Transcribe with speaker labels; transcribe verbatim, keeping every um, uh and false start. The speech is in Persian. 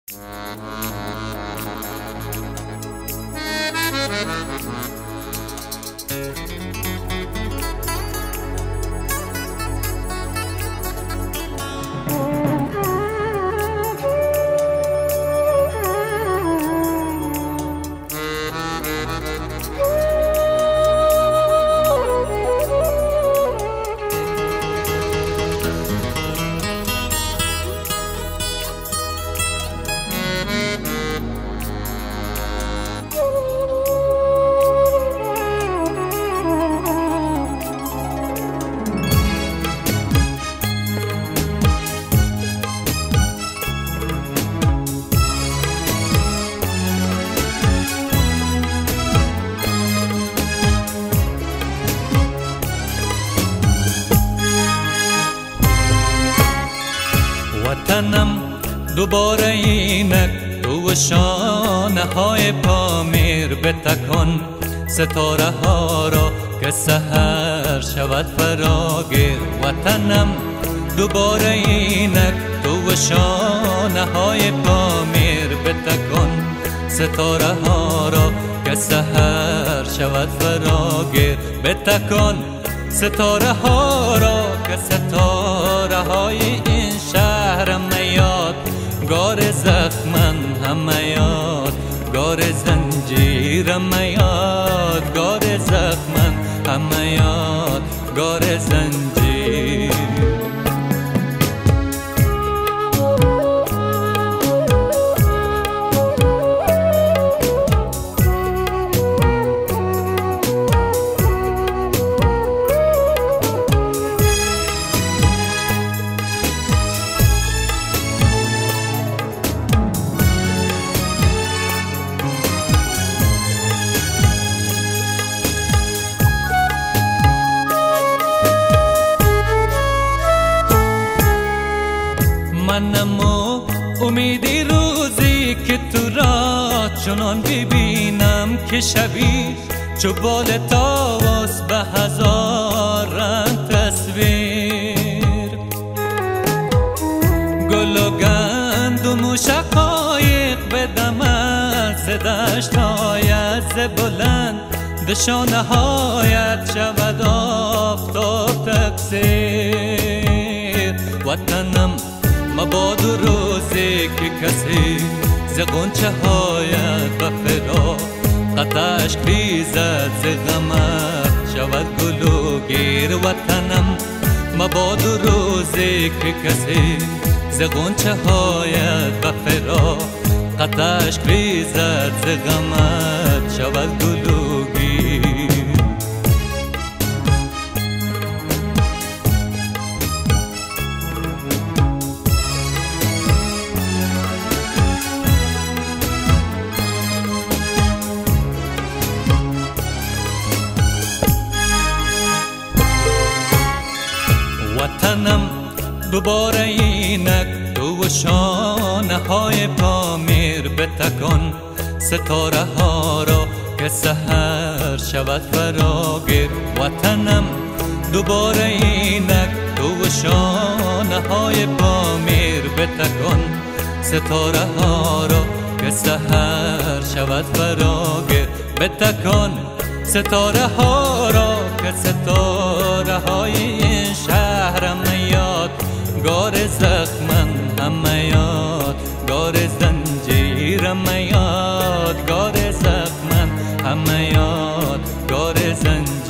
Speaker 1: وطنم دوباره اینک تو شانه های پامیر بتکن ستاره ها را که سحر شود فراگیر. وطنم دوباره اینک تو شانه های پامیر بتکن ستاره ها را که سحر شود فراگیر. بتکن ستاره ها را که ستاره های این شهر میاد گار زخمن همه یاد گار زنجیر میاد گار زخمن همه یاد گار زنجیر. منم و امیدی روزی که تو را چنان ببینم که شبی چو بال طاووس به هزار رنگ تصویر. گل و گندم و شقایق به دمت ز دشت‌هایت ز بلند دشانه هایت شود آفتاب تکثیر. وطنم مباد روزی که کسی ز غنچه هایت به فراق قطعش بیزد ز غمت شود گلوگیر. وطنم مباد روزی که کسی ز غنچه هایت به فراق قطعش بیزد ز غمت شود گلوگیر. وطنم دوباره اینک تو شانه های پامیر بتکن ستاره ها را که سحر شود فراگیر. وطنم دوباره اینک تو شانه های پامیر بتکن ستاره ها را که سحر شود فراگیر. بتکن ستاره ها را که ستاره های این شهر میاد گار زخمن همه یاد گار زنجیر میاد گار زخمن همه یاد گار زنجیر.